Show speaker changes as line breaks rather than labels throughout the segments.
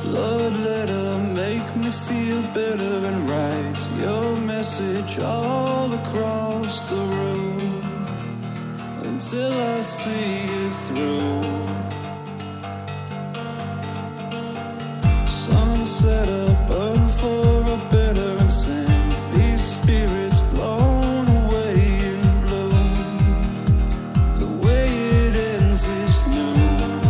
Love letter, make me feel better and write your message all across the room until I see it through. Sunset up, burn for a better and send these spirits blown away in bloom. The way it ends is new,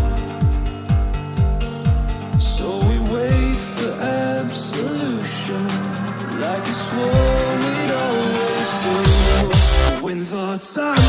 so we wait for absolution like you swore we'd always do. When the time